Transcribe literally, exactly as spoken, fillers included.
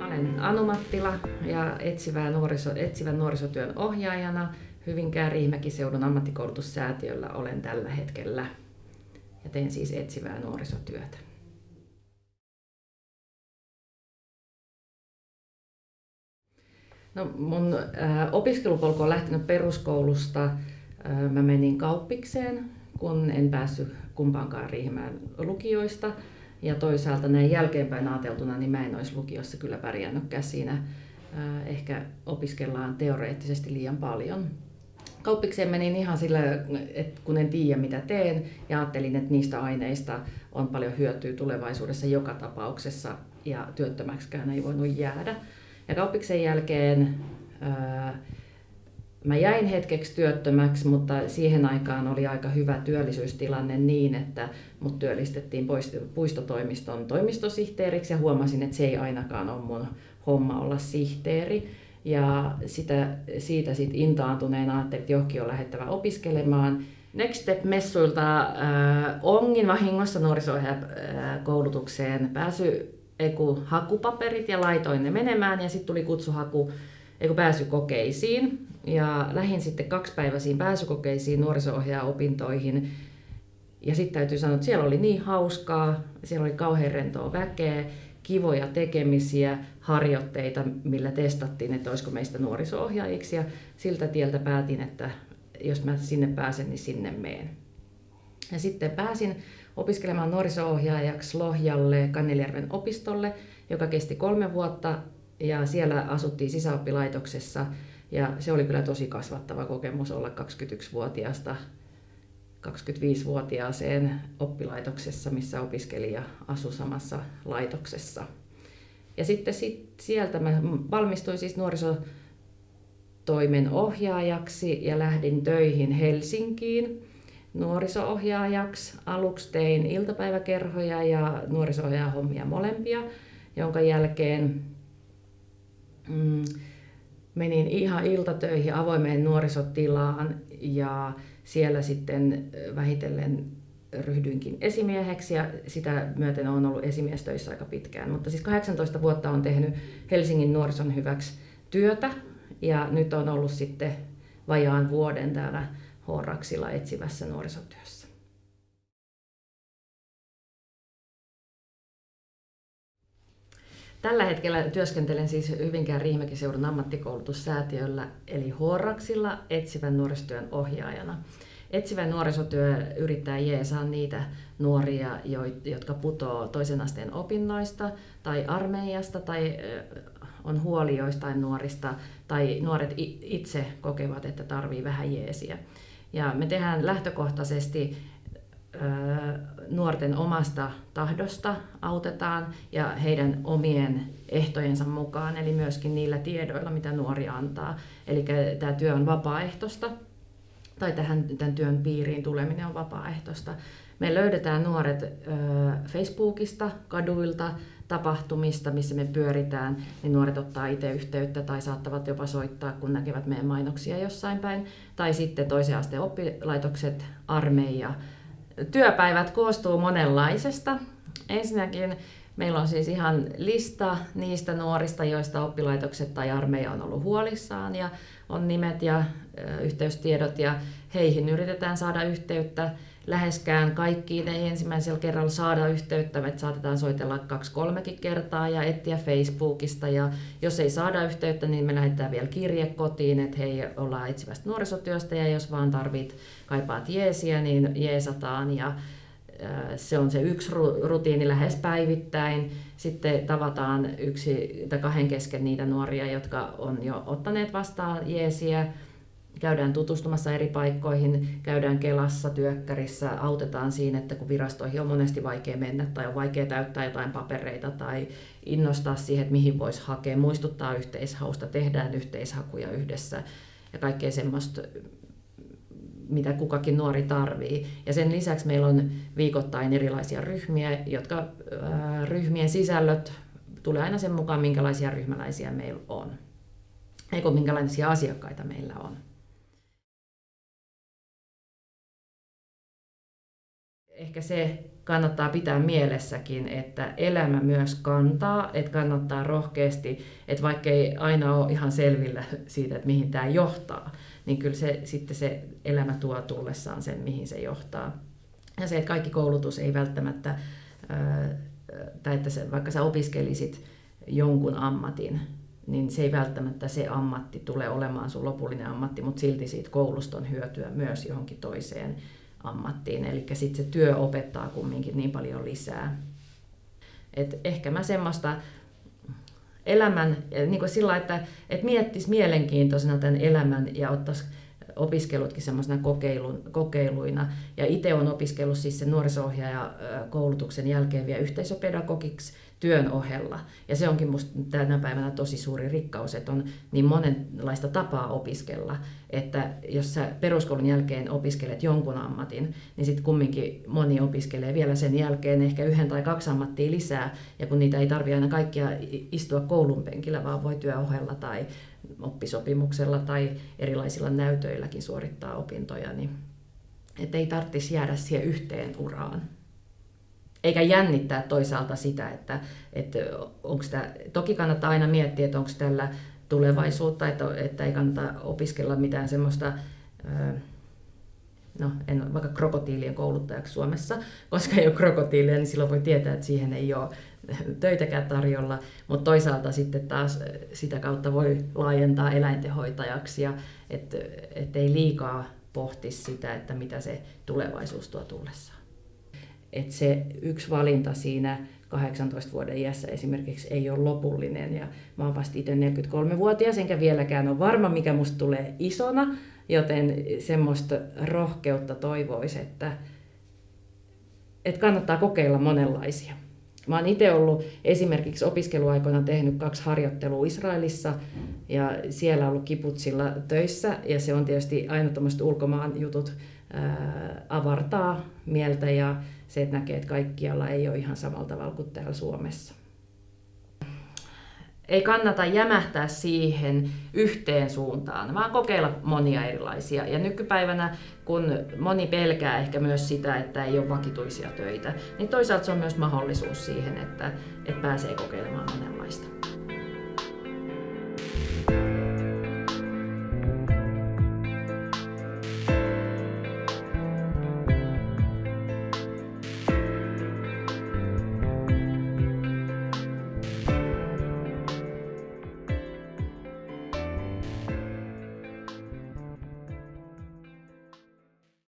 Olen Anu Mattila ja etsivän, nuoriso, etsivän nuorisotyön ohjaajana Hyvinkää-Riihimäki-seudun ammattikoulutussäätiöllä olen tällä hetkellä ja teen siis etsivää nuorisotyötä. No, mun äh, opiskelupolku on lähtenyt peruskoulusta. Äh, mä menin kauppikseen, kun en päässyt kumpaankaan Riihimäen lukioista. Ja toisaalta näin jälkeenpäin ajateltuna, niin mä en olisi lukiossa kyllä pärjännytkään siinä. Äh, ehkä opiskellaan teoreettisesti liian paljon. Kauppikseen menin ihan sillä, että kun en tiedä mitä teen, ja ajattelin, että niistä aineista on paljon hyötyä tulevaisuudessa joka tapauksessa, ja työttömäksikään ei voinut jäädä. Ja kauppiksen jälkeen ää, mä jäin hetkeksi työttömäksi, mutta siihen aikaan oli aika hyvä työllisyystilanne niin, että mut työllistettiin puistotoimiston toimistosihteeriksi ja huomasin, että se ei ainakaan ole mun homma olla sihteeri. Ja sitä, siitä sitten intaantuneena ajattelin, että johonkin on lähdettävä opiskelemaan. Next Step-messuilta äh, ongin vahingossa nuoriso-ohjaajakoulutukseen pääsy eiku hakupaperit ja laitoin ne menemään ja sitten tuli kutsuhaku eiku pääsykokeisiin. Ja lähdin sitten kaksipäiväisiin pääsykokeisiin nuoriso-ohjaajaopintoihin. Ja sitten täytyy sanoa, että siellä oli niin hauskaa, siellä oli kauhean rentoa väkeä, kivoja tekemisiä, harjoitteita, millä testattiin, että olisiko meistä nuoriso-ohjaajiksi. Ja siltä tieltä päätin, että jos mä sinne pääsen, niin sinne meen. Ja sitten pääsin opiskelemaan nuoriso-ohjaajaksi Lohjalle Kannelijärven opistolle, joka kesti kolme vuotta. Ja siellä asuttiin sisäoppilaitoksessa. Ja se oli kyllä tosi kasvattava kokemus olla kaksikymmentäyksivuotiaasta kaksikymmentäviisivuotiaaseen oppilaitoksessa, missä opiskelija asui samassa laitoksessa. Ja sitten sit sieltä mä valmistuin siis nuorisotoimen ohjaajaksi ja lähdin töihin Helsinkiin nuoriso-ohjaajaksi. Aluksi tein iltapäiväkerhoja ja nuoriso-ohjaajahommia molempia, jonka jälkeen mm, menin ihan iltatöihin avoimeen nuorisotilaan ja siellä sitten vähitellen ryhdyinkin esimieheksi ja sitä myöten olen ollut esimiestöissä aika pitkään. Mutta siis kahdeksantoista vuotta olen tehnyt Helsingin nuorison hyväksi työtä ja nyt olen ollut sitten vajaan vuoden täällä Horaksilla etsivässä nuorisotyössä. Tällä hetkellä työskentelen siis Hyvinkään-Riihimäki-seudun ammattikoulutussäätiöllä eli Horaksilla etsivän nuorisotyön ohjaajana. Etsivä nuorisotyö yrittää jeesaa niitä nuoria, jotka putoaa toisen asteen opinnoista tai armeijasta tai on huoli joistain nuorista tai nuoret itse kokevat, että tarvii vähän jeesiä. Ja me tehdään lähtökohtaisesti nuorten omasta tahdosta autetaan ja heidän omien ehtojensa mukaan, eli myöskin niillä tiedoilla, mitä nuori antaa. Eli tämä työ on vapaaehtoista, tai tähän, tämän työn piiriin tuleminen on vapaaehtoista. Me löydetään nuoret Facebookista, kaduilta, tapahtumista, missä me pyöritään, niin nuoret ottaa itse yhteyttä tai saattavat jopa soittaa, kun näkevät meidän mainoksia jossain päin. Tai sitten toisen asteen oppilaitokset, armeija. Työpäivät koostuu monenlaisesta. Ensinnäkin meillä on siis ihan lista niistä nuorista, joista oppilaitokset tai armeija on ollut huolissaan ja on nimet ja yhteystiedot ja heihin yritetään saada yhteyttä. Läheskään kaikkiin ei ensimmäisellä kerralla saada yhteyttä, että saatetaan soitella kaksi kolmekin kertaa ja etsiä Facebookista. Ja jos ei saada yhteyttä, niin me lähetetään vielä kirje kotiin, että hei, ollaan etsivästä nuorisotyöstä ja jos vaan tarvit, kaipaat jeesiä, niin jeesataan. Ja se on se yksi rutiini lähes päivittäin. Sitten tavataan yksi tai kahden kesken niitä nuoria, jotka on jo ottaneet vastaan jeesiä. Käydään tutustumassa eri paikkoihin, käydään Kelassa, työkkärissä, autetaan siinä, että kun virastoihin on monesti vaikea mennä tai on vaikea täyttää jotain papereita tai innostaa siihen, että mihin voisi hakea, muistuttaa yhteishausta, tehdään yhteishakuja yhdessä ja kaikkea semmoista, mitä kukakin nuori tarvii. Ja sen lisäksi meillä on viikoittain erilaisia ryhmiä, jotka ää, ryhmien sisällöt tulee aina sen mukaan, minkälaisia ryhmäläisiä meillä on. Eikö minkälaisia asiakkaita meillä on. Ehkä se kannattaa pitää mielessäkin, että elämä myös kantaa, että kannattaa rohkeasti, että vaikka ei aina ole ihan selvillä siitä, että mihin tämä johtaa, niin kyllä se, sitten se elämä tuo tullessaan sen, mihin se johtaa. Ja se, että kaikki koulutus ei välttämättä, tai että se, vaikka sä opiskelisit jonkun ammatin, niin se ei välttämättä se ammatti tule olemaan sun lopullinen ammatti, mutta silti siitä koulusta on hyötyä myös johonkin toiseen ammattiin. Eli sitten se työ opettaa kumminkin niin paljon lisää. Et ehkä mä semmoista elämän, niin kuin sillä että et miettisi mielenkiintoisena tämän elämän ja ottaisi opiskelutkin semmoisena kokeiluina. Ja itse olen opiskellut siis sen nuoriso-ohjaajakoulutuksen jälkeen vielä yhteisöpedagogiksi työn ohella. Ja se onkin musta tänä päivänä tosi suuri rikkaus, että on niin monenlaista tapaa opiskella, että jos sä peruskoulun jälkeen opiskelet jonkun ammatin, niin sitten kumminkin moni opiskelee vielä sen jälkeen ehkä yhden tai kaksi ammattia lisää, ja kun niitä ei tarvitse aina kaikkia istua koulun penkillä, vaan voi työohella tai oppisopimuksella tai erilaisilla näytöilläkin suorittaa opintoja, niin et ei tarvitsisi jäädä siihen yhteen uraan. Eikä jännittää toisaalta sitä, että, että onko tämä, toki kannattaa aina miettiä, että onko tällä tulevaisuutta, että, että ei kannata opiskella mitään semmoista, no en ole vaikka krokotiilien kouluttajaksi Suomessa, koska ei ole krokotiilia, niin silloin voi tietää, että siihen ei ole töitäkään tarjolla, mutta toisaalta sitten taas sitä kautta voi laajentaa eläintenhoitajaksi, ja että et ei liikaa pohtisi sitä, että mitä se tulevaisuus tuo tullessaan. Että se yksi valinta siinä kahdeksantoista vuoden iässä esimerkiksi ei ole lopullinen. Ja mä oon vasta itse neljäkymmentäkolmevuotias, enkä vieläkään ole varma, mikä musta tulee isona, joten semmoista rohkeutta toivoisi, että, että kannattaa kokeilla monenlaisia. Mä oon itse ollut esimerkiksi opiskeluaikoina tehnyt kaksi harjoittelua Israelissa ja siellä ollut kibutsilla töissä, ja se on tietysti aina tuommoiset ulkomaan jutut ää, avartaa mieltä, ja se, että näkee, että kaikkialla ei ole ihan samalla tavalla kuin täällä Suomessa. Ei kannata jämähtää siihen yhteen suuntaan, vaan kokeilla monia erilaisia. Ja nykypäivänä, kun moni pelkää ehkä myös sitä, että ei ole vakituisia töitä, niin toisaalta se on myös mahdollisuus siihen, että, että pääsee kokeilemaan monenlaista.